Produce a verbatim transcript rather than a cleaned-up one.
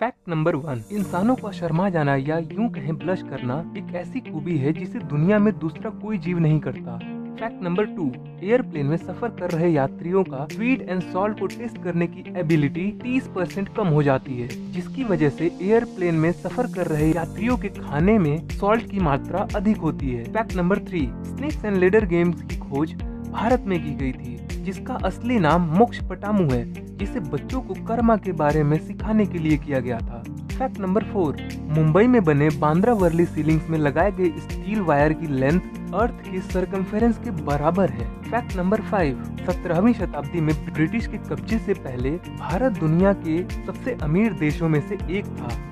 Fact number one, इंसानों का शर्मा जाना या यूं कहें ब्लश करना एक ऐसी खूबी है जिसे दुनिया में दूसरा कोई जीव नहीं करता। फैक्ट नंबर टू, एयरप्लेन में सफर कर रहे यात्रियों का स्वीट एंड सॉल्ट को टेस्ट करने की एबिलिटी तीस परसेंट कम हो जाती है, जिसकी वजह से एयरप्लेन में सफर कर रहे यात्रियों के खाने में सॉल्ट की मात्रा अधिक होती है। Fact number three, snakes and ladder games की खोज भारत में की गई थी, जिसका असली नाम मोक्ष पटामू है, जिसे बच्चों को कर्मा के बारे में सिखाने के लिए किया गया था। फैक्ट नंबर फोर, मुंबई में बने बांद्रा वर्ली सीलिंग्स में लगाए गए स्टील वायर की लेंथ अर्थ के सरकमफेरेंस के बराबर है। फैक्ट नंबर फाइव, सत्रहवीं शताब्दी में ब्रिटिश के कब्जे से पहले भारत दुनिया के सबसे अमीर देशों में से एक था।